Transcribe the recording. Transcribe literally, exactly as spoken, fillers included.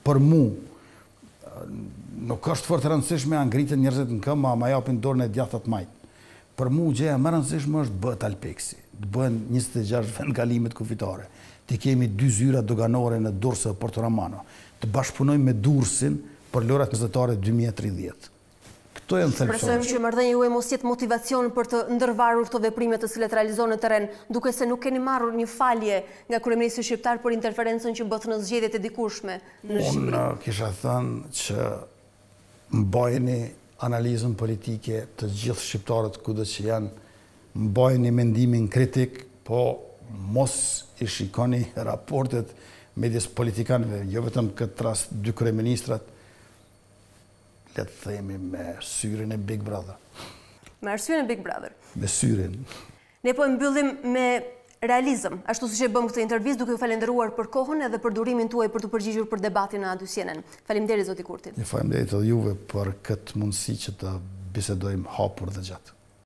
për mu, nuk është fort e rëndësishme a ngritën njerëzit në këmbë, ama japin dorën e djathtat majtë. Për mu gjëja më rëndësishme është bëhet Alpeksi, të bëhen njëzet e gjashtë vendkalimet kufitare. Të kemi dy zyra doganore në Durrës e Porto Romano. Të bashkëpunojmë me Durrësin për lojrat mesatare dy mijë e tridhjetë. Këto janë thelbësore. Shpresojmë që marrëdhënia juaj mos jetë motivacion për të ndërvarur këto veprime të cilat realizohen në terren, duke se nuk keni marrur një falje nga kryeministri shqiptar për interferencën që bët në zgjedhjet e dikushme në Shqipëri. Unë kisha thënë që mbajeni analizën politike të gjithë shqiptarët kudo që janë, mbajeni mendimin kritik, po mos i shikoni raportet midis politikanëve, jo vetëm këtë rast dy kryeministrat, le të themi me syrin e Big Brother. Me arsyen e Big Brother. Me syrin. Ne po mbyllim me realizëm, ashtu siç e bëm këtë intervistë, duke ju falenderuar për kohën edhe për durimin tuaj për të përgjigjur për debatin në A dy C N N. Faleminderit zoti Kurti. Faleminderit edhe juve për këtë mundësi që të bisedojmë hapur dhe gjatë.